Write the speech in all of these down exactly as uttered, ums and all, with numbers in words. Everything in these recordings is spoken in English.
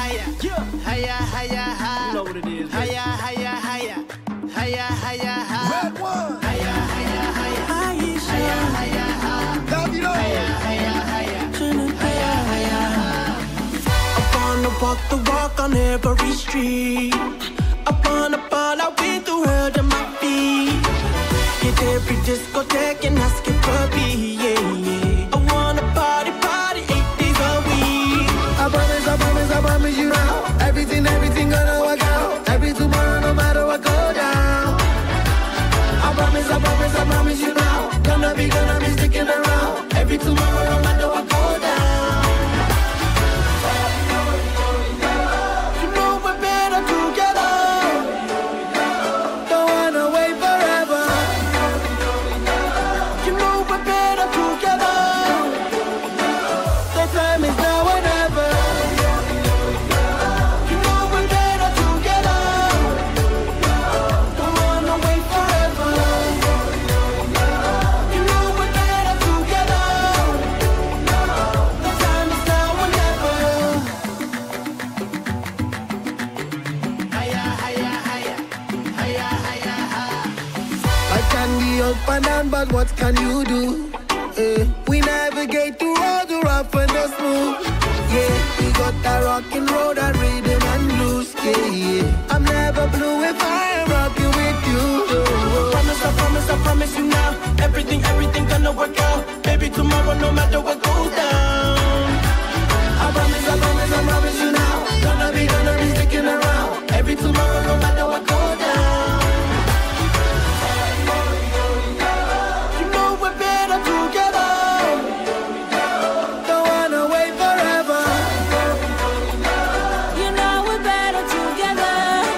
higher, higher, higher, higher. You know what it is. Higher, higher, higher, higher, higher, higher. Red one. Higher, higher, higher, higher, higher, higher, higher, higher, higher, higher, higher. I wanna walk the walk on every street. I wanna fall out with the world at my feet. Hit every discotheque and ask it for me, yeah, yeah. I wanna party, party eight days a week. I promise, I promise, I promise you now. Everything, everything gonna work out. Every tomorrow, no matter what go down. I promise, I promise, I promise you now. Gonna be, gonna be sticking around. Every tomorrow, no matter what go down. You know we're better together. Don't wanna wait forever. You know we're better together. The time is now or never. You know we're better together. Don't wanna wait forever. You know we're better together. The time is now or never. Higher, higher, higher, higher, higher, higher. I can be up and down, but what can you do? Eh, we navigate through all the rough and the smooth. Yeah, we got that rockin' road and rhythm and blues. Yeah, yeah. I'm never blue if I am rocking with you. I promise, I promise, I promise you now. Everything, everything gonna work out. Baby, tomorrow, no matter what goes down. I promise, I promise, I promise you now. Gonna be, gonna be sticking around. Every tomorrow, no matter what go down. You know we're better together. Don't wanna wait forever. You know we're better together.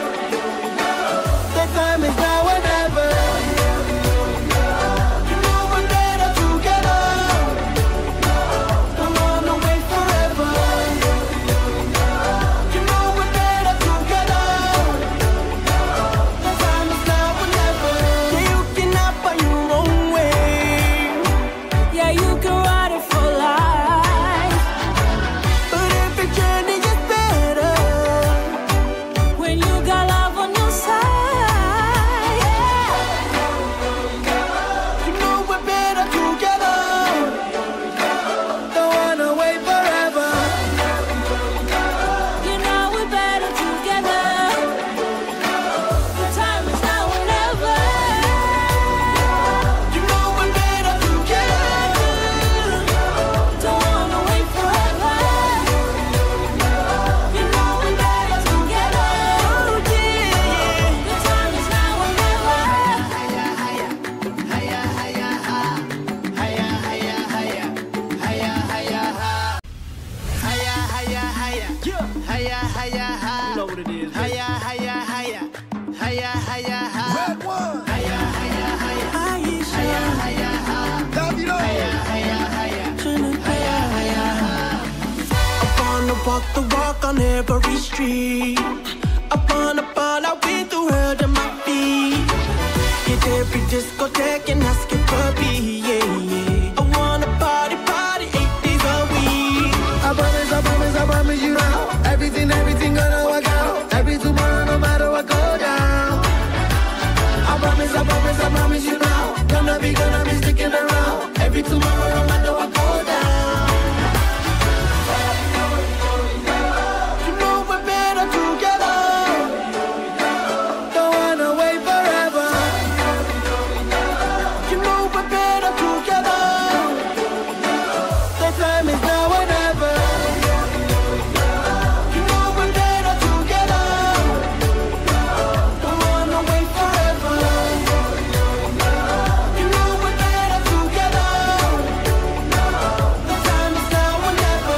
The time is now or never. You know we're better together. Don't wanna wait forever. You know we're better together. The time is now or never. Yeah, you can hop on your own way, Yeah, you can ride it for life. but every journey is better. When you got love on your side. You know we're better together. Don't wanna wait forever. You know we're better together. The time is now or never. You know we're better together. Don't wanna wait forever. You know we're better together. Oh yeah. The time is now or never. Higher, higher, higher, higher, higher, higher, higher, higher, higher, higher, higher, higher, higher, higher, higher, higher. You know what it is. Higher, higher, higher, higher, higher, higher. Red one. Higher, higher, higher, higher, higher, higher, Davido. higher, higher, higher, higher, higher, higher. I wanna walk the walk on every street. I wanna fall out with the world at my feet. Hit every discotheque and ask it for me, yeah, yeah. I wanna party, party eight days a week. I promise, I promise, I promise you now. Everything, everything gonna work out. Every tomorrow, no matter what go down. I promise, I promise, I promise you now. Gonna be, gonna be sticking around. Every tomorrow, no matter what go down. You know we're better together. Don't wanna wait forever. You know we're better together. The time is now or never. You know we're better together. Don't wanna wait forever. You know we're better together. The time is now or never.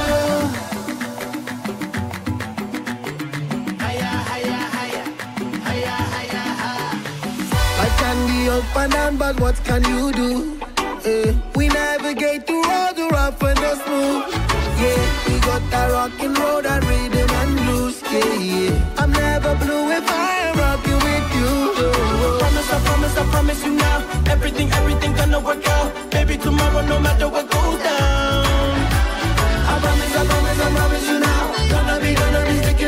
Higher, higher, higher, higher, higher, higher. I can be up and down, but what can you do? Eh, we navigate through all the rough and the smooth. Yeah, we got that rockin' road and rhythm and blues. Yeah, yeah. I'm never blue if I am rocking with you. I promise, I promise, I promise you now. Everything, everything gonna work out. Baby, tomorrow, no matter what goes down. I promise, I promise, I promise you now. Gonna be, gonna be sticking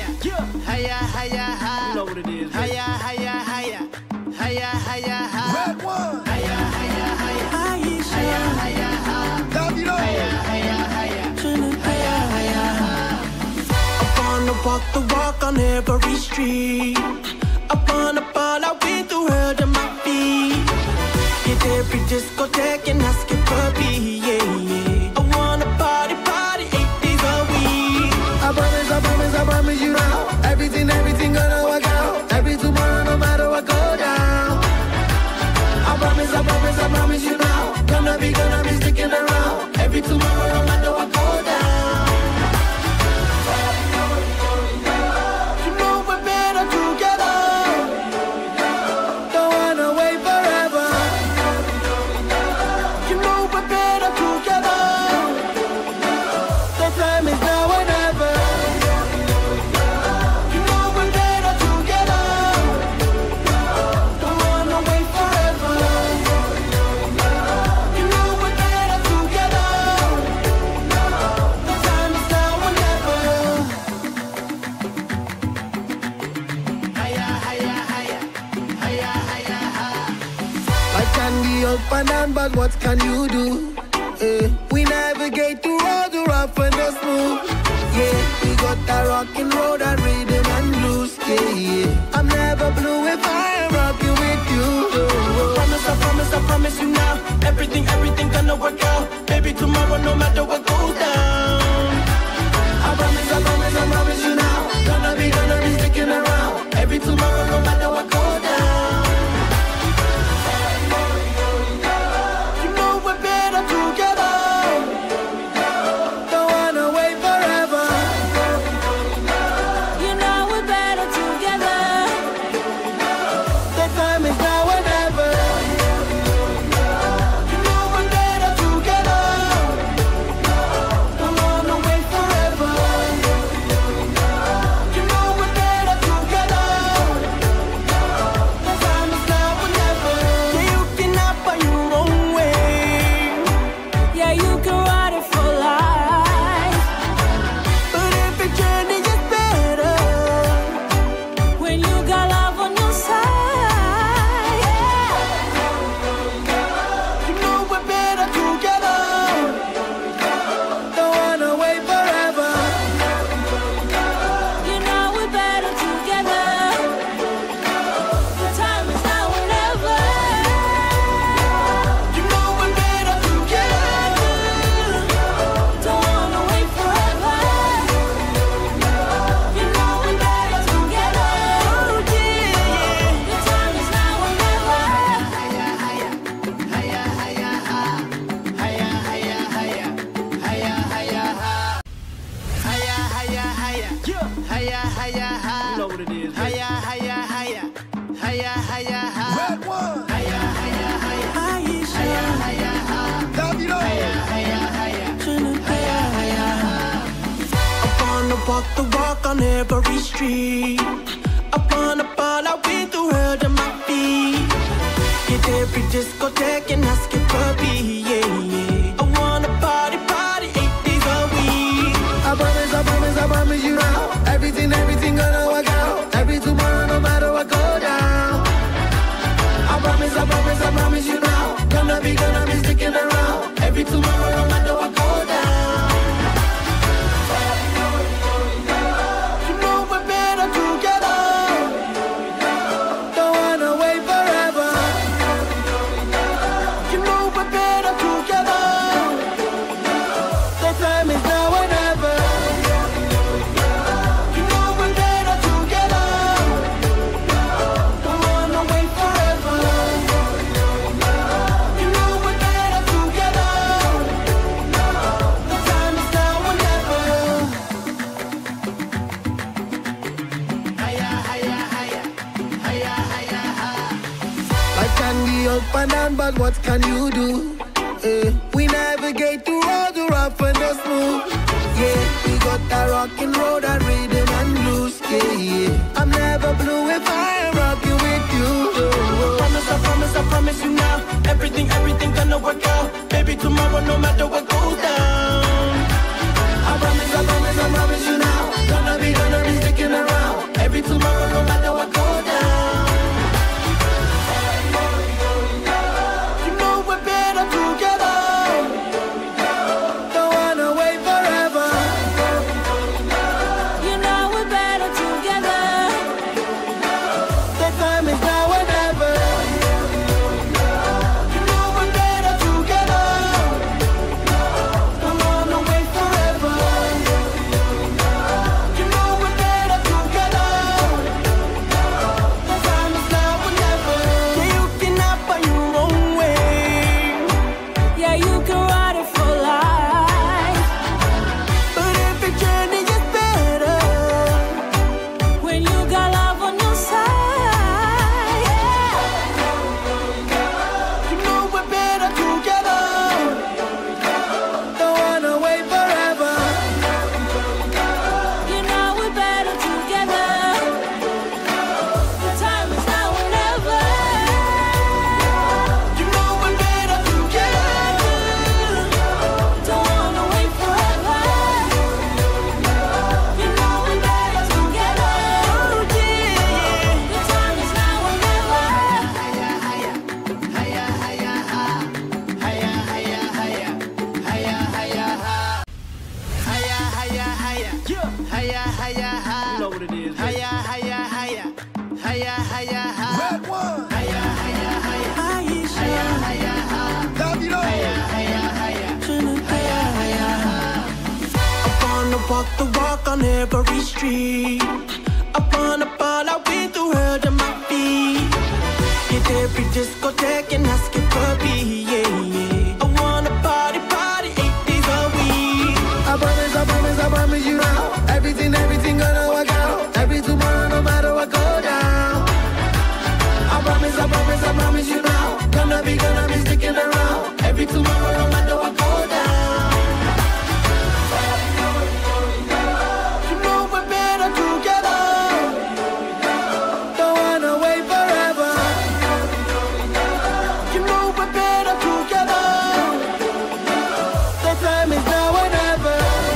Hiya, hiya, hi. You know what it is. Hiya, hiya, hiya. Hiya, hiya, hi. Red one. Hiya, hiya, hiya. Hiya, hiya, hi. Davido. Hiya, hiya, hiya. Hiya, hiya, hi. I wanna walk the walk on every street. I wanna ball out with the world at my feet. Hit every discotheque and ask it for me, yeah, yeah. I wanna party, party eight days a week. I promise, I promise, I promise you now. Everything, everything gonna work out. Every tomorrow, no matter what go down. I promise, I promise, I promise you now. Gonna be, gonna be sticking around. Every tomorrow, no matter what go down. You know we're better together. Don't wanna wait forever. You know we're better together. The time is now or never. You know we're better together. Don't wanna wait forever. You know we're better together. The time is now or never. Hiya, hiya, hiya. Hiya, hiya, hi. I can be up and down, but what can you do? Eh, we navigate through all the rough and the smooth. Yeah, we got that rockin' road and rhythm and blues. Yeah, yeah. I'm never blue if I am rocking with you. Oh, oh. Promise, I promise, I promise you now. Everything, everything gonna work out. Baby, tomorrow, no matter what goes down. I promise, I promise, I promise you now. Gonna be, gonna be sticking around. Every tomorrow, no matter what go down. You know we're better together. Don't wanna wait forever. You know we're better together. The time is now or never. You know we're better together. Don't wanna wait forever. You know we're better together. The time is now or never. Yeah, you can up on your own way, Yeah, you can ride it for life. but every journey is better. When you got love on your side. Yeah. You know we're better together. Don't wanna wait forever. You know we're better together. The time is now or never. You know we're better together. Don't wanna wait forever. You know we're better together. Oh yeah. The time is now or never. Hiya, hiya. Hiya, hiya, hi. Hiya, hiya, hiya. Hiya, hiya, hi. Hiya, hiya, hiya. Hiya, hiya, hi. You know what it is. Hiya, hiya, hiya. Hiya, hiya, hi. Red one. Hiya, hiya, hiya. Hiya, hiya, hi. Davido. Hiya, hiya, hiya. Hiya, hiya, hi. I wanna walk the walk on every street. I wanna ball out with the world at my feet. Hit every discotheque and ask it for me, yeah, yeah. I wanna party, party eight days a week. I promise, I promise, I promise you now. Everything, everything gonna work out. Every tomorrow, no matter what go down. I promise, I promise, I promise you now. Gonna be, gonna be sticking around. Every tomorrow, no matter what go down. You know we're better together. Don't wanna wait forever. You know we're better together. The time is now or never. You know we're better together. Don't wanna wait forever. You know we're better together. The time is now or never. Hiya, hiya, hiya. Hiya, hiya, hi. I can be up and down, but what can you do? Eh, we navigate through all the rough and the smooth. Yeah, we got that rockin' road and rhythm and blues. Yeah, yeah. I'm never blue if I am rocking with you. Oh, oh. Promise, I promise, I promise you now. Everything, everything gonna work out. Baby, tomorrow, no matter what goes down. I promise, I promise, I promise you now. Gonna be, gonna be sticking Hiya, hiya, ha. Red one. Hiya, hiya, hiya. Hiya, hiya, ha. Hiya, hiya, hiya. Hiya, hiya, ha. I wanna walk the walk on every street. I wanna fall out with the world at my feet. Hit every discotheque and ask it for me, yeah, yeah. I wanna party, party eight days a week. I promise, I promise, I promise you now. Everything, everything gonna work out. Every tomorrow, no matter what go down. I promise, I promise, I promise you now. Gonna be, gonna be sticking around. Every tomorrow, no matter what go down. You know we're better together. Don't wanna wait forever. You know we're better together. The time is now or never.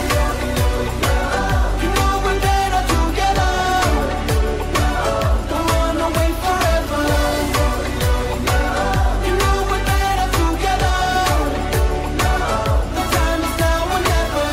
You know we're better together. Don't wanna wait forever. You know we're better together. The time is now or never.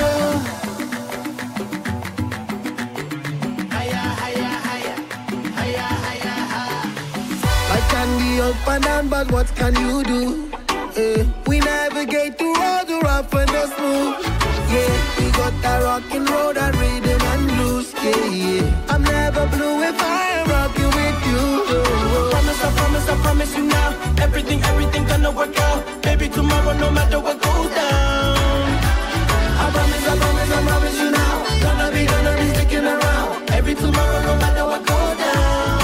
Hiya, hiya, hiya. Hiya, hiya, ha. I can be up and down, but what can you do? Eh, we navigate through all the rough and the smooth. Yeah, we got that rockin' road and rhythm and blues. Yeah, yeah. I'm never blue if I am rocking with you. Promise, I promise, I promise you now. Everything, everything gonna work out. Baby, tomorrow, no matter what goes down. I promise, I promise, I promise you now. Gonna be, gonna be sticking around. Every tomorrow, no matter what go down.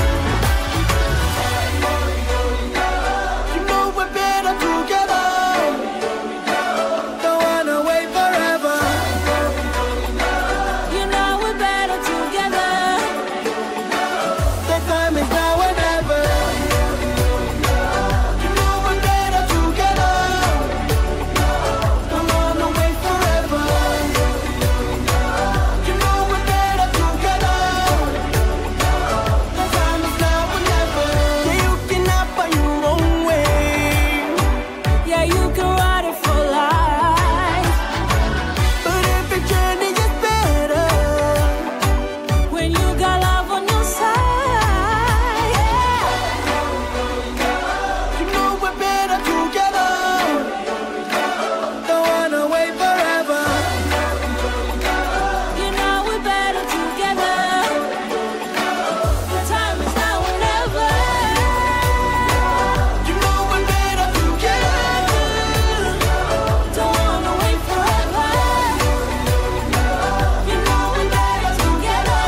You know we're better together. Don't wanna wait forever. You know we're better together. The time is now or never. You know we're better together. Don't wanna wait forever. You know we're better together. The time is now or never. Yeah, you can up on your own way. Yeah, you can ride it for life. But every journey is better When you got love on your side. You know we're better together. Don't wanna wait forever. You know we're better together. The time is now or never. You know we're better together. Don't wanna wait forever. You know we're better together.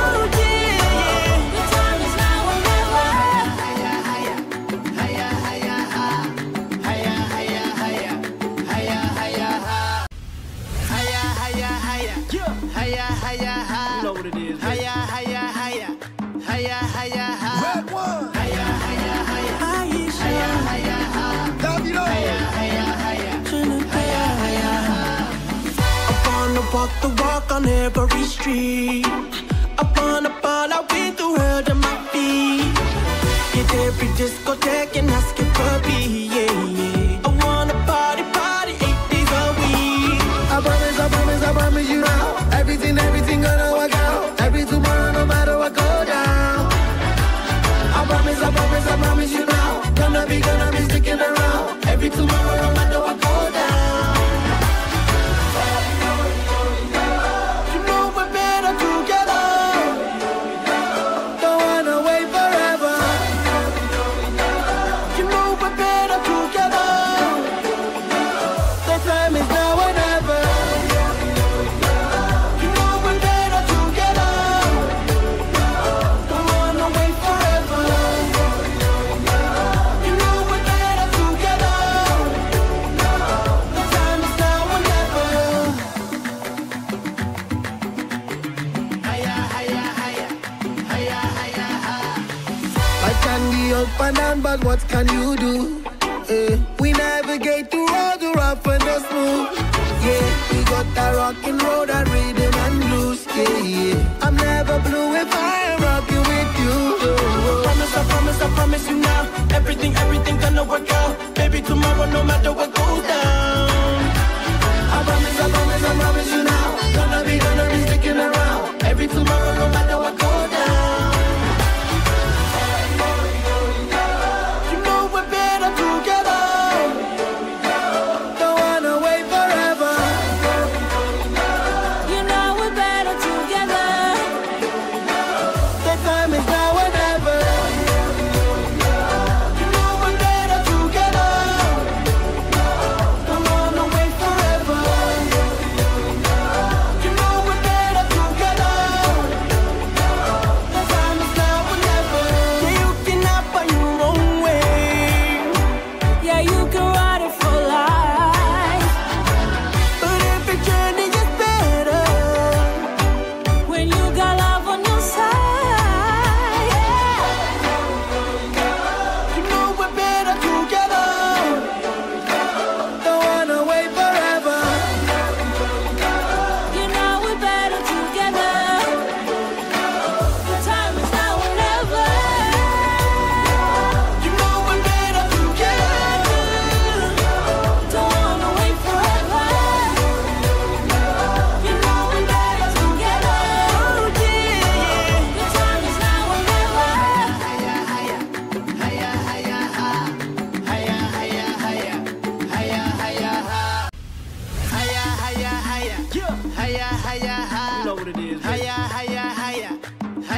The time is now or never. Hiya, hiya. Hiya, hiya, ha. Hiya, hiya, hiya. Hiya, hiya, ha. Hiya, hiya, hiya. Hiya, hiya, ha. You know what it is. Hiya, hiya, hiya. Hiya, hiya, ha. Red one. Hiya, hiya, hiya. Hiya, hiya, ha. Hiya, hiya, hiya. Hiya, hiya, ha. I wanna walk the walk on every street. I wanna fall out with the world at my feet. Hit every discotheque and ask it for me, yeah, yeah. I wanna party, party eight days a week. I promise, I promise, I promise you now. Everything, everything gonna work out. Every tomorrow, no matter what go down. I promise, I promise, I promise you now. Gonna be, gonna be sticking around. Every tomorrow, no matter what go down. You know we're better together. Don't wanna wait forever. You know we're better together. The time is now or never. You know we're better together. Don't wanna wait forever. You know we're better together. The time is now or never. Hiya, hiya, hiya. Hiya, hiya, ha. I can be up and down, but what can you do? Eh, we navigate through all the rough and the smooth. Yeah, we got that rockin' road and rhythm and blues. Yeah, yeah. I'm never blue if I am rocking with you. Promise, I promise, I promise you now. Everything, everything gonna work out. Baby, tomorrow, no matter what goes down. I promise, I promise, I promise you now. Gonna be, gonna be sticking around. Every tomorrow, no matter what go down.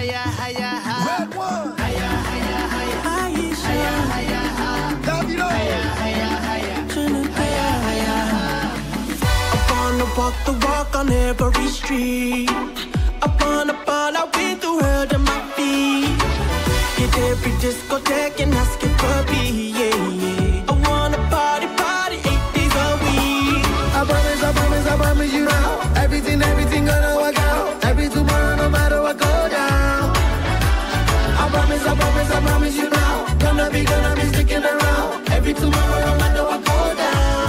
Hiya, hiya, hi. Red one. Hiya, hiya, hiya. Hiya, hiya, hi. Davido. Hiya, hiya, hiya. Hiya, hiya, hi. I wanna walk the walk on every street. I wanna ball out with the world at my feet. Get every discotheque and ask it for me, yeah, yeah. I wanna party, party eight days a week. I promise, I promise, I promise you now. Everything, everything gonna work out. Every tomorrow, no matter what go down. I promise, I promise, I promise you now. Gonna be, gonna be sticking around. Every tomorrow, no matter what go down.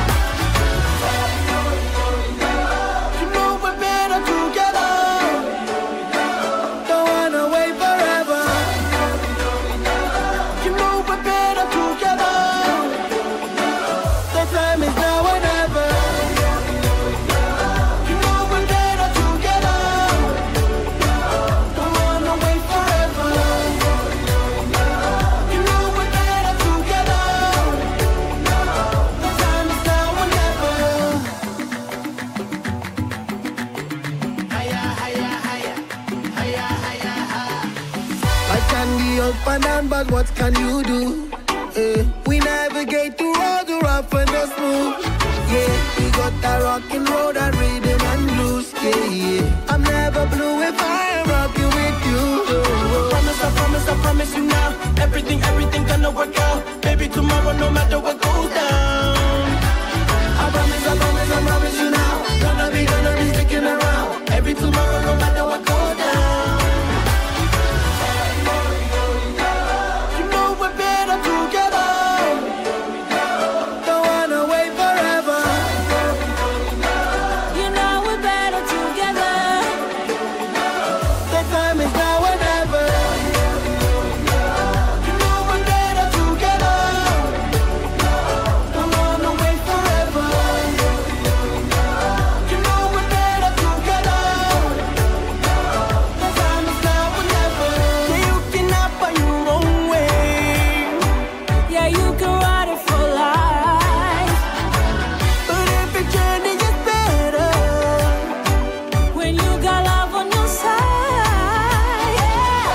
You know we're better together. Don't wanna wait forever. You know we're better together. The time is now or never. You know we're better together. Don't wanna wait forever. You know we're better together. The time is now or never. Hiya, hiya, hiya. Hiya, hiya, hi. I can be up and down, but what can you do? Eh, we navigate through all the rough and the smooth. Yeah, we got that rockin' road and rhythm and blues. Yeah, yeah. I'm never blue if I am rocking with you. Oh, Promise, I promise, I promise you now. Everything, everything gonna work out. Baby, tomorrow, no matter what goes down. I promise, I promise, I promise you now. Gonna be, gonna be sticking around. Every tomorrow, no matter what go down. You know we're better together. Don't wanna wait forever. You know we're better together. The time is now or never. You know we're better together. Don't wanna wait forever. You know we're better together. The time is now or never. Yeah, you can up on your own way, Yeah, you can ride it for life. but every journey is better. When you got love on your side. Yeah.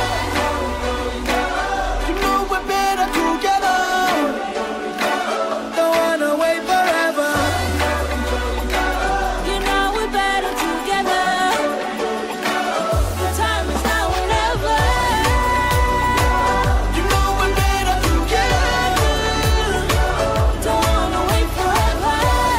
You know we're better together. Don't wanna wait forever. You know we're better together. The time is now or never. You know we're better together. Don't wanna wait forever.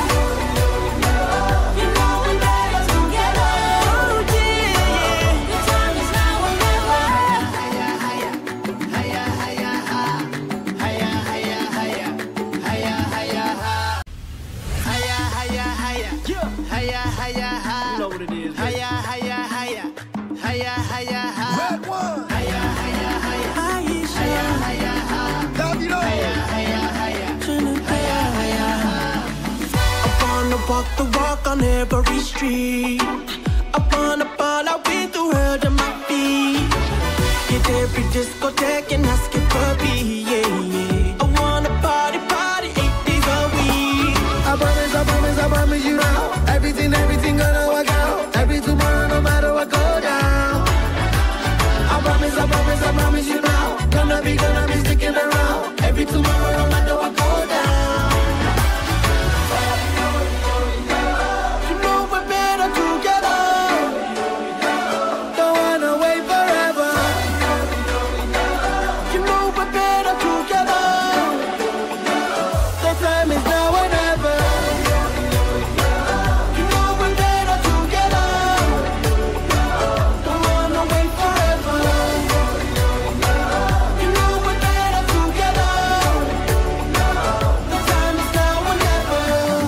You know we're better together. Oh yeah. The time is now or never. Hiya, hiya. Hiya, hiya, hi. Hiya, hiya, hiya. Hiya, hiya, hi. Hiya, hiya, hiya. Hiya, hiya, hi. You know what it is. Hiya, hiya, hiya. Hiya, hiya, hi. Red one. Hiya, hiya, hiya. Hiya, hiya, hi. Davido. Hiya, hiya, hiya. Hiya, hiya, hi. I wanna walk the walk on every street. I wanna ball out with the world at my feet. Get every discotheque and ask it for me, yeah, yeah. I wanna party, party eight days a week. I promise, I promise, I promise you now. Everything, everything gonna work out. Every tomorrow, no matter what go down. I promise, I promise, I promise you now. Gonna be, gonna be sticking around. Every tomorrow, no matter what go down. You know we're better together. Don't wanna wait forever. You know we're better together. The time is now or never. You know we're better together. Don't wanna wait forever. You know we're better together. The time is now or never.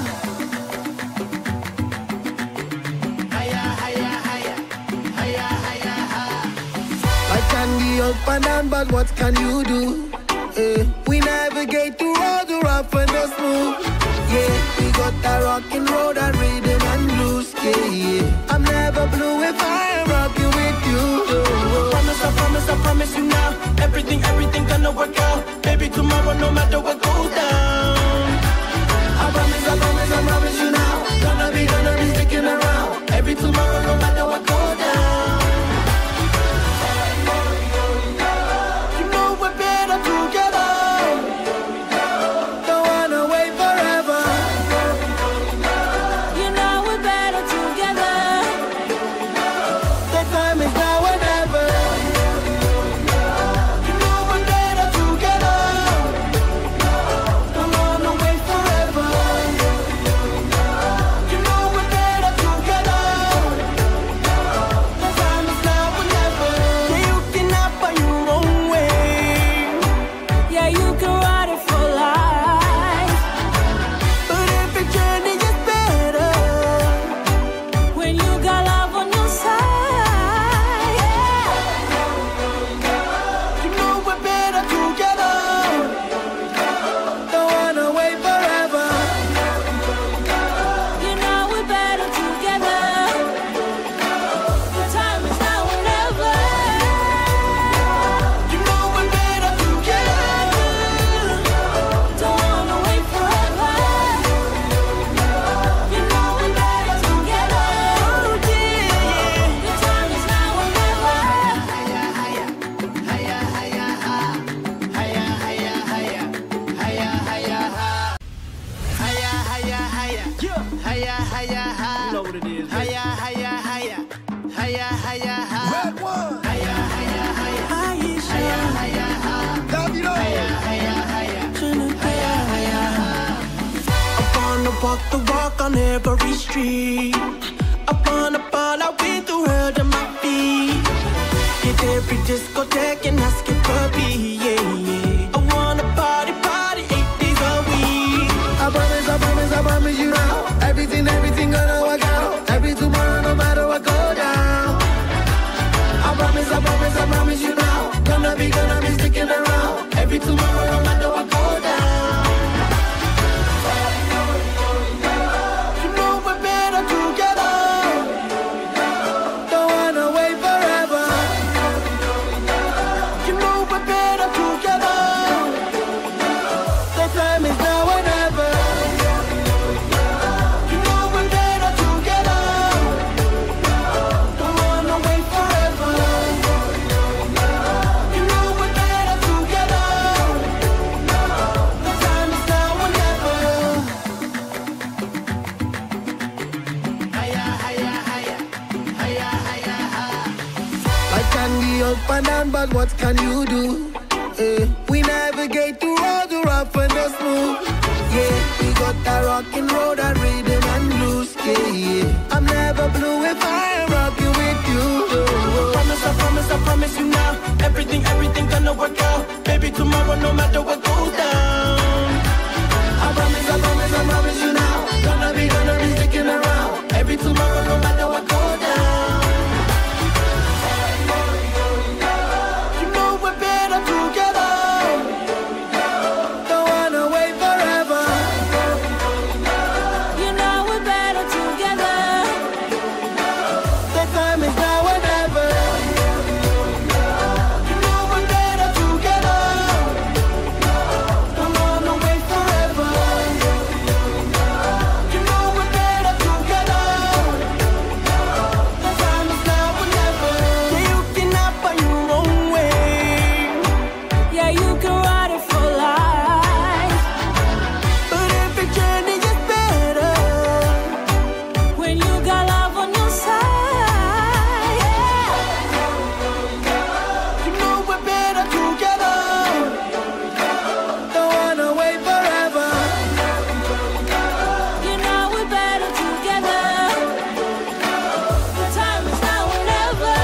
Hiya, hiya, hiya. Hiya, hiya, hi. I can be up and down, but what can you do? Eh, we navigate through all the rough and the smooth. Yeah, we got that rockin' road and rhythm and blues. Yeah, yeah. I'm never blue if I am rocking with you. Oh, Promise, I promise, I promise you now. Everything, everything gonna work out. Baby, tomorrow, no matter what goes down. I promise, I promise, I promise you now. Gonna be, gonna be sticking around. Every tomorrow, no matter what go down. walk the walk on every street. I wanna ball out with the world at my feet. Hit every discotheque and ask it for me, yeah, yeah. I wanna party, party eight days a week. I promise, I promise, I promise you now. Everything, everything gonna work out. Every tomorrow, no matter what go down. I promise, I promise, I promise you now. Gonna be, gonna be sticking around. Every tomorrow, no matter what go down. You know we're better together. Don't wanna wait forever. You know we're better together. The time is now or never. You know we're better together. Don't wanna wait forever. You know we're better together. The time is now or never. Hiya, hiya, hiya. Hiya, hiya, hiya. I can be up and down, but what can you do? Eh, we navigate through all the rough and the smooth. Yeah, we got that rockin' road and rhythm and blues. Yeah, yeah. I'm never blue if I am rocking with you. I promise, I promise, I promise you now. Everything, everything gonna work out. Baby, tomorrow, no matter what goes down. I promise, I promise, I promise you now. Gonna be, gonna be sticking around. Every tomorrow, no matter what go down. You know we're better together. Don't wanna wait forever. You know we're better together. The time is now or never. You know we're better together. Don't wanna wait forever. You know we're better together. The time is now or never. Yeah, you can hop on your own way, Yeah, you can ride it for life. but every journey is better When you got love on your side. You know we're better together. Don't wanna wait forever. You know we're better together. The time is now or never.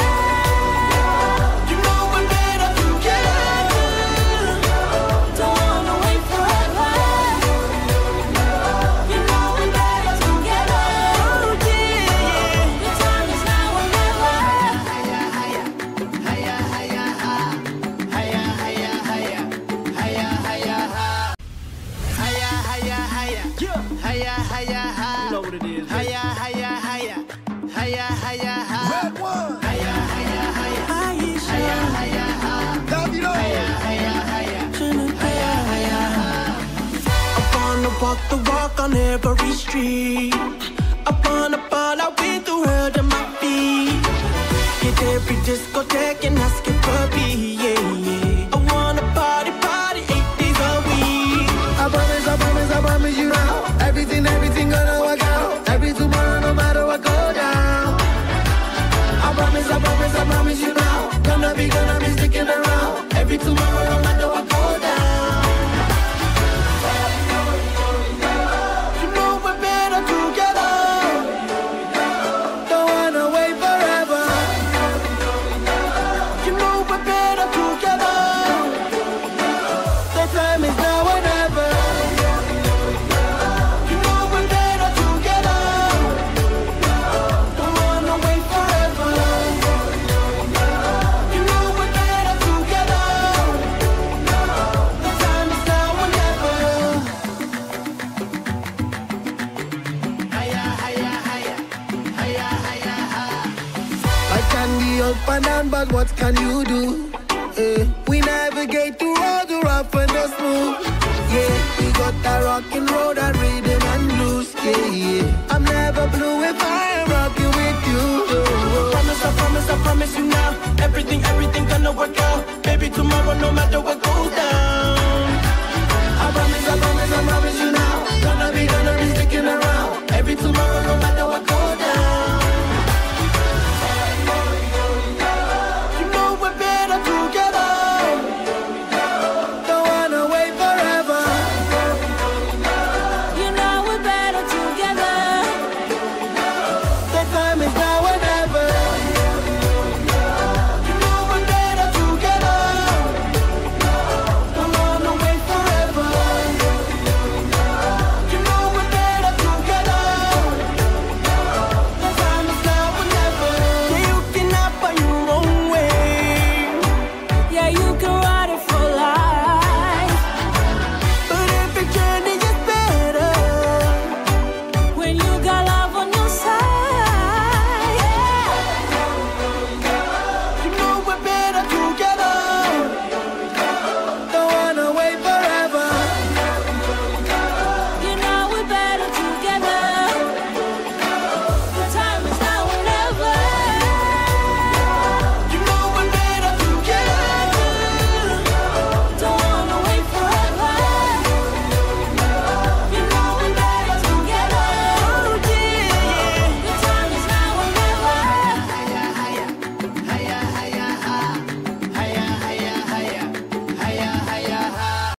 You know we're better together. Don't wanna wait forever. You know we're better together. Oh yeah. The time is now or never. Hiya, hiya. Hiya, hiya, ha. Hiya, hiya, hiya. Hiya, hiya, ha. Hiya, hiya, hiya. Hiya, hiya, ha. You know what it is. Hiya, hiya, hiya. Hiya, hiya, ha. Red one. Hiya, hiya, hiya. Hiya, hiya, ha. Hiya, hiya, hiya. Hiya, hiya, ha. I wanna walk the walk on every street. I wanna ball out with the world at my feet. Hit every discotheque and ask it for me, yeah, yeah. I wanna party, party eight days a week. I promise, I promise, I promise you now. Everything, everything gonna work out. Every tomorrow, no matter what go down. I promise, I promise, I promise you now. Gonna be, gonna be sticking around. Every tomorrow, no matter what go down. You know we're better together. Don't wanna wait forever. You know we're better together. The time is now or never. You know we're better together. Don't wanna wait forever. You know we're better together. The time is now or never. Hiya, hiya, hiya. Hiya, hiya, ha. I can be up and down, but what can you do? Eh, we navigate through all the rough and the smooth. Yeah, we got that rockin' road and rhythm and blues. Yeah, yeah. I'm never blue if I am rocking with you. I promise, I promise, I promise you now. Everything, everything gonna work out. Baby, tomorrow, no matter what goes